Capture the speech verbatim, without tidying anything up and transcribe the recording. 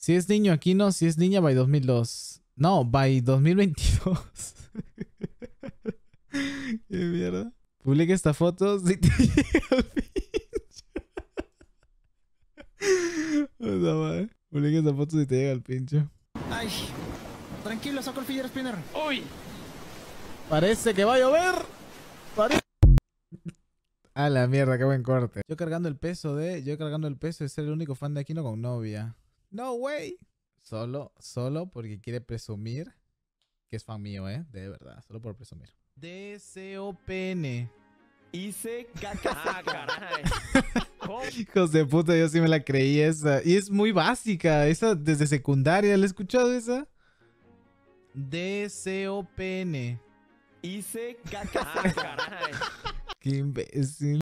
Si es niño aquí no, si es niña by dos mil dos. No, by dos mil veintidós. Qué mierda. Publica esta foto si te llega al pincho. Puta madre. Publica esta foto si te llega al pincho. Ay, tranquilo, saco el filler spinner. ¡Uy! Parece que va a llover. Pare... A la mierda, qué buen corte. Yo cargando el peso de... Yo cargando el peso de ser el único fan de Aquino con novia. No way. Solo, solo porque quiere presumir que es fan mío, ¿eh? De verdad, solo por presumir. D C O P N. Hice caca. Ah, caray. ¿Cómo? Hijos de puta, yo sí me la creí esa. Y es muy básica. Esa desde secundaria. ¿La he escuchado esa? D C O P N. Hice caca. Ah, caray. Qué imbécil.